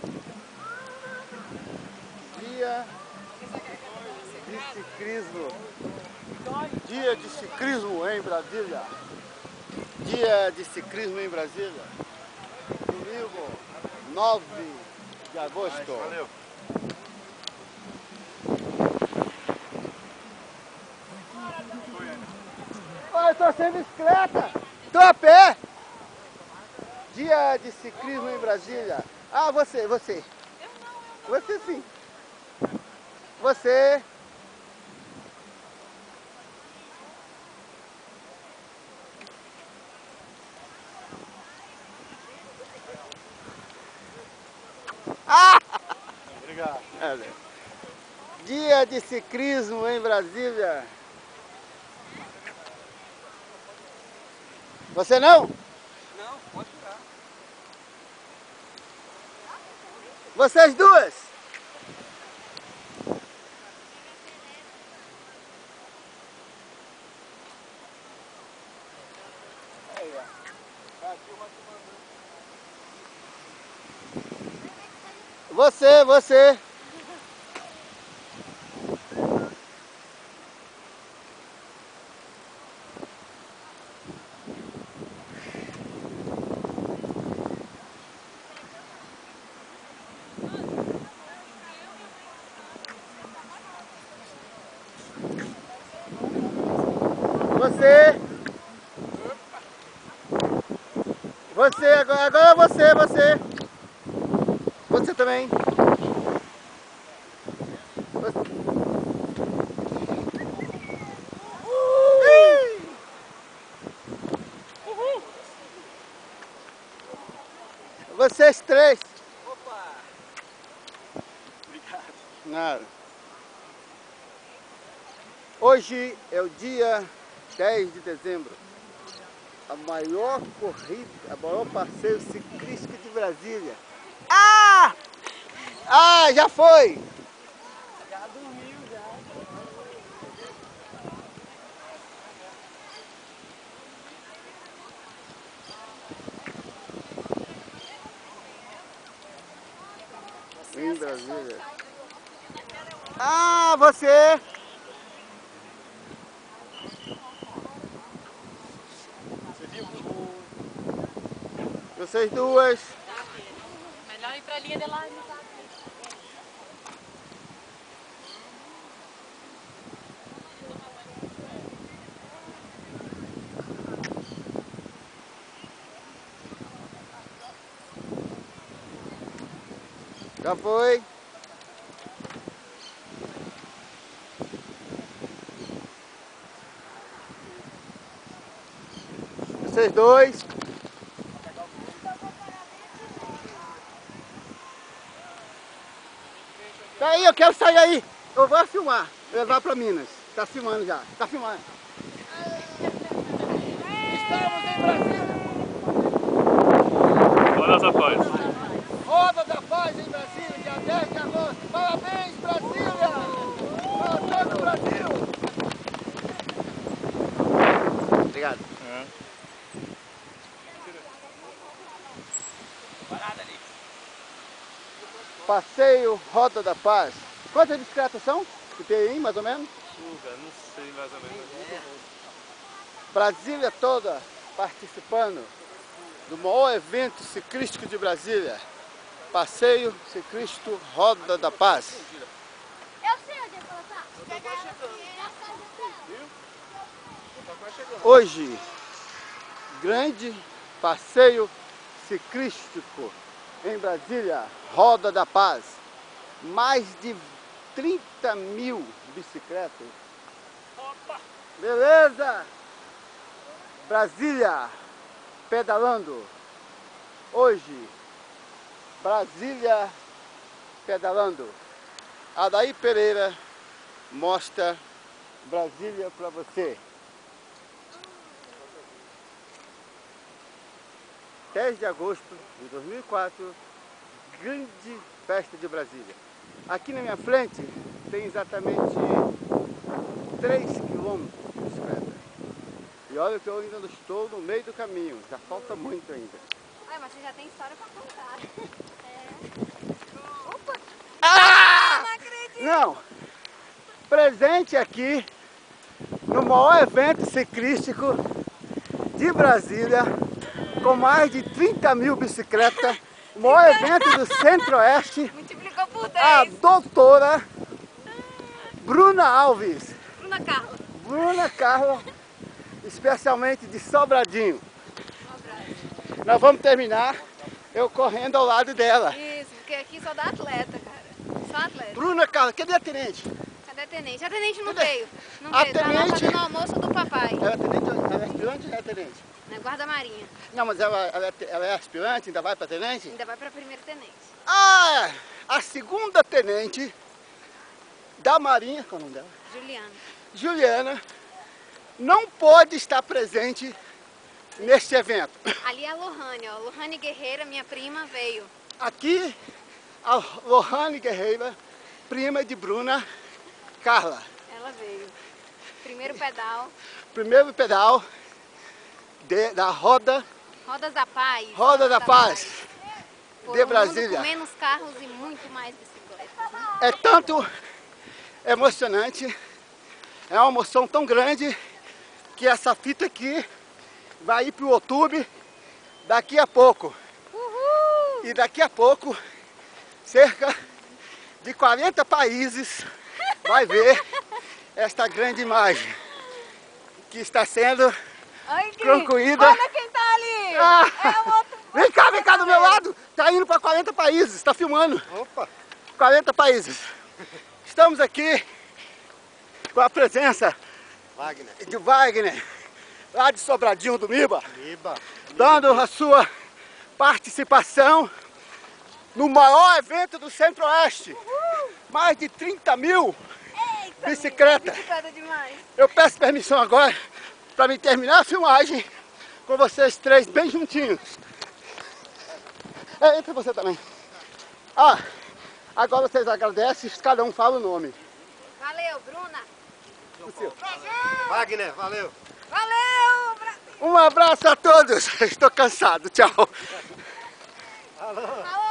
Dia de ciclismo. Dia de ciclismo em Brasília. Dia de ciclismo em Brasília. Domingo, 9 de agosto. Valeu. Olha, eu tô sem bicicleta. Tô a pé. Dia de ciclismo em Brasília. Ah, você. Você sim. Você. Ah! Obrigado. Dia de ciclismo em Brasília. Você não? Não, pode tirar. Vocês duas? Você. Você, agora você. Você também. Vocês três. Opa! Obrigado. Nada. Hoje é o dia 10 de dezembro. A maior corrida, o maior passeio ciclístico de Brasília. Ah! Ah, já foi! Já dormiu, já. Em Brasília. Ah, você! Você viu? Vocês duas. Melhor ir pra linha de lá. Já foi. Vocês dois. Tá aí, eu quero sair aí. Eu vou filmar, levar pra Minas. Tá filmando já, tá filmando. Estamos em Brasília. Olha essa paz. Roda da Paz em Brasília, dia 10 de agosto. Parabéns, Brasília! Para todo o Brasil! Obrigado. Parada ali. Passeio Roda da Paz. Quantas bicicletas são? Que tem aí, mais ou menos? Não sei mais ou menos. Brasília toda participando do maior evento ciclístico de Brasília. Passeio Ciclístico Roda da Paz. Eu sei onde é colocar. Hoje, grande passeio ciclístico em Brasília, Roda da Paz. Mais de 30 mil bicicletas. Opa! Beleza? Brasília, pedalando. Hoje, Brasília, pedalando. Adair Pereira mostra Brasília para você. 10 de agosto de 2004, grande festa de Brasília. Aqui na minha frente tem exatamente 3 quilômetros de bicicleta. E olha que eu ainda não estou no meio do caminho, já falta muito ainda. Ai, mas você já tem história pra contar. É. presente aqui no maior evento ciclístico de Brasília, com mais de 30 mil bicicletas, o maior evento do Centro-Oeste, Multiplicou por 10. a doutora Bruna Alves. Bruna Carla. Bruna Carla, especialmente de Sobradinho. Nós vamos terminar eu correndo ao lado dela. Isso, porque aqui só dá atleta, cara. Só atleta. Bruna Carla, cadê a tenente? Cadê a tenente? A tenente não Cadê? veio. Não A veio, tá lá tenente- fazendo o almoço do papai. Ela é tenente? Ela é aspirante ou é tenente? Na guarda-marinha. Não, mas ela é aspirante, ainda vai para tenente? Ainda vai pra primeiro tenente. Ah, a segunda tenente da Marinha, qual é o nome dela? Juliana. Juliana, não pode estar presente neste evento. Ali é a Lohane, ó. Lohane Guerreira, minha prima, veio. Aqui, a Lohane Guerreira, prima de Bruna Carla. Ela veio. Primeiro pedal. Primeiro pedal da Roda Rodas da Paz. da Paz Por de um Brasília. mundo com menos carros e muito mais bicicletas. Né? É tanto emocionante, é uma emoção tão grande que essa fita aqui vai ir para o YouTube daqui a pouco. Uhul! E daqui a pouco, cerca de 40 países vai ver esta grande imagem que está sendo Ai, que... concluída. Olha quem tá ali! Ah, É o outro... vem cá do meu lado! Tá indo para 40 países, está filmando. Opa! 40 países. Estamos aqui com a presença Wagner. de Wagner, lá de Sobradinho do Miba, Miba. dando a sua participação no maior evento do Centro-Oeste. Mais de 30 mil Eita, bicicletas. bicicleta demais. Eu peço permissão agora para me terminar a filmagem com vocês três bem juntinhos. Entra você também. Ah, agora vocês agradecem, cada um fala o nome. Valeu, Bruna. O seu. Wagner, valeu. Valeu, Brasil. Um abraço a todos. Estou cansado. Tchau. Alô. Alô.